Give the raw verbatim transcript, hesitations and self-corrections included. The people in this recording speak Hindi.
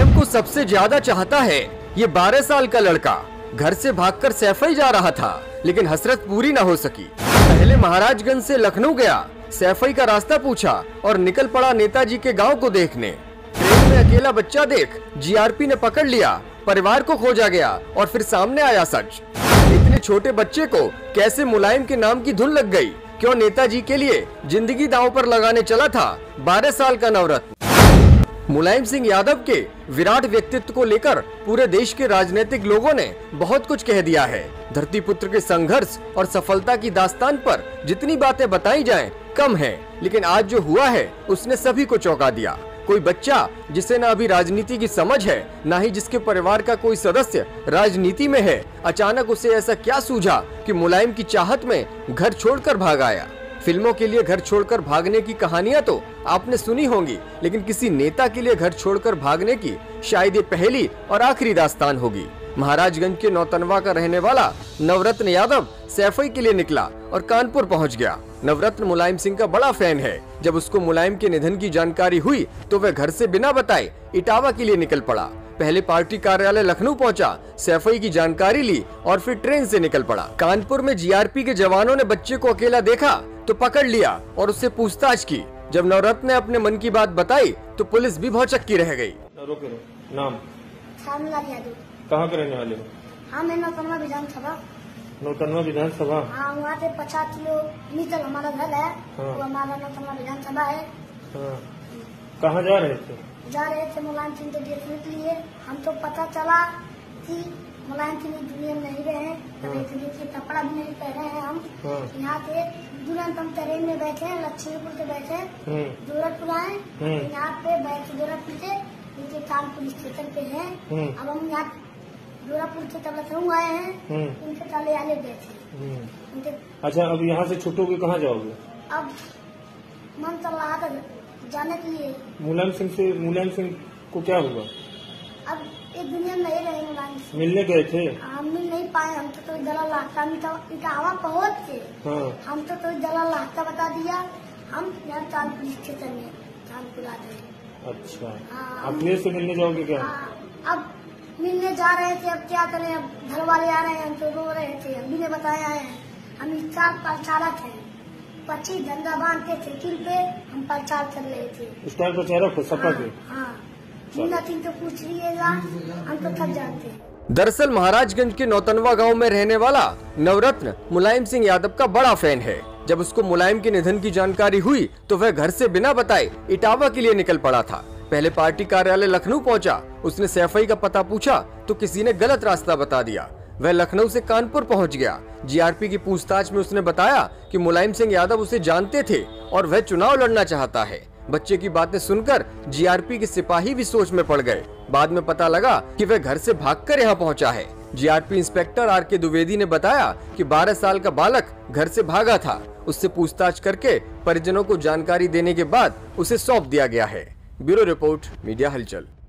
यादव को सबसे ज्यादा चाहता है ये बारह साल का लड़का। घर से भागकर सैफई जा रहा था, लेकिन हसरत पूरी न हो सकी। पहले महाराजगंज से लखनऊ गया, सैफई का रास्ता पूछा और निकल पड़ा नेताजी के गांव को देखने। ट्रेन में अकेला बच्चा देख जीआरपी ने पकड़ लिया, परिवार को खोजा गया और फिर सामने आया सच। इतने छोटे बच्चे को कैसे मुलायम के नाम की धुन लग गई? क्यों नेताजी के लिए जिंदगी दांव पर लगाने चला था बारह साल का नवरत्न? मुलायम सिंह यादव के विराट व्यक्तित्व को लेकर पूरे देश के राजनीतिक लोगों ने बहुत कुछ कह दिया है। धरती पुत्र के संघर्ष और सफलता की दास्तान पर जितनी बातें बताई जाएं कम है, लेकिन आज जो हुआ है उसने सभी को चौंका दिया। कोई बच्चा जिसे न अभी राजनीति की समझ है, न ही जिसके परिवार का कोई सदस्य राजनीति में है, अचानक उसे ऐसा क्या सूझा कि मुलायम की चाहत में घर छोड़कर भाग आया। फिल्मों के लिए घर छोड़कर भागने की कहानियां तो आपने सुनी होंगी, लेकिन किसी नेता के लिए घर छोड़कर भागने की शायद ये पहली और आखिरी दास्तान होगी। महाराजगंज के नौतनवा का रहने वाला नवरत्न यादव सैफई के लिए निकला और कानपुर पहुंच गया। नवरत्न मुलायम सिंह का बड़ा फैन है। जब उसको मुलायम के निधन की जानकारी हुई तो वह घर से बिना बताए इटावा के लिए निकल पड़ा। पहले पार्टी कार्यालय लखनऊ पहुंचा, सैफई की जानकारी ली और फिर ट्रेन से निकल पड़ा। कानपुर में जीआरपी के जवानों ने बच्चे को अकेला देखा तो पकड़ लिया और उससे पूछताछ की। जब नवरत्न ने अपने मन की बात बताई तो पुलिस भी भौचक्की रह गई। नाम कहाँ के रहने वाले हो? हाँ, मैं नौतनवा विधानसभा। नौतनवा विधानसभा? हाँ, वहाँ से पचास किलोमीटर हमारा घर है। हाँ। वो हमारा नौतनवा विधानसभा है। हाँ। कहाँ जा रहे थे? जा रहे थे मुलायम सिंह को देखने के लिए। हम तो पता चला कि मुलायम सिंह दुनिया में नहीं रहे, हाँ। कपड़ा भी नहीं पहने हैं हम। हाँ। यहाँ से तुरंत हम ट्रेन में बैठे हैं, लक्ष्मीपुर से बैठे गोरखपुर आए। यहाँ पे बैठे गोरखपुर से नीचे कानपुर स्टेशन पे है। अब हम यहाँ गोरखपुर से तब लखनऊ आए हैं, उनसे चले आने गए थे। अच्छा, अब यहाँ से छुट्टोगे कहाँ जाओगे? अब मन चल रहा था जाने के लिए। मुलायम सिंह से मुलायम सिंह को क्या हुआ? अब एक दुनिया में नहीं रहे मुलायम सिंह। मिलने गए थे? हम मिल नहीं पाए। हम तो कोई दलाल लाता इटावा पहुँच के हम तो कोई दलाल लाता बता दिया। हम यहाँ कानपुर स्टेशन में कानपुर आ गए। अच्छा, अब फिर से मिलने जाओगे क्या? अब मिलने जा रहे थे, अब क्या करें? अब घर वाले आ रहे हैं, हम तो रो रहे थे। हम भी ने बताया है, हम इस साल प्रचारक है, पच्चीस झंडा बांध के साइकिल पे हम प्रचार कर रहे थे। स्टार प्रचारक हो सपा के? हाँ, तीन तो पूछ लीजिएगा, हम तो थक जाते हैं। दरअसल महाराजगंज के नौतनवा गांव में रहने वाला नवरत्न मुलायम सिंह यादव का बड़ा फैन है। जब उसको मुलायम के निधन की जानकारी हुई तो वह घर से बिना बताए इटावा के लिए निकल पड़ा था। पहले पार्टी कार्यालय लखनऊ पहुंचा, उसने सैफई का पता पूछा तो किसी ने गलत रास्ता बता दिया। वह लखनऊ से कानपुर पहुंच गया। जीआरपी की पूछताछ में उसने बताया कि मुलायम सिंह यादव उसे जानते थे और वह चुनाव लड़ना चाहता है। बच्चे की बातें सुनकर जीआरपी के सिपाही भी सोच में पड़ गए। बाद में पता लगा कि वह घर से भागकर यहाँ पहुंचा है। जीआरपी इंस्पेक्टर आर के द्विवेदी ने बताया कि बारह साल का बालक घर से भागा था। उससे पूछताछ करके परिजनों को जानकारी देने के बाद उसे सौंप दिया गया है। ब्यूरो रिपोर्ट, मीडिया हलचल।